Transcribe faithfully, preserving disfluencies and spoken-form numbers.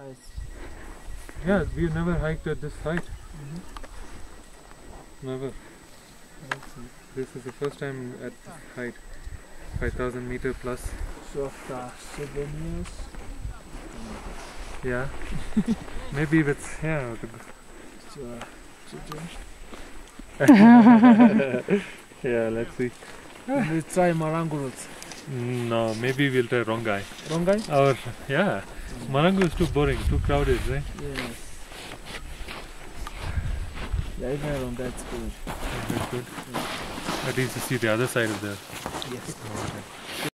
Nice. Yeah, we've never hiked at this height. Mm-hmm. Never. This is the first time at this height. five thousand meter plus. So after seven years. Yeah. Maybe with, yeah. With So, children. Yeah, let's see. We'll try Marangu route. No, maybe we'll try Rongai. Rongai? Or, yeah. Marangu is too boring, too crowded, right? Yes. Yeah, even Rongai is good. That's good. Yeah. At least you see the other side of the... Yes. mountain.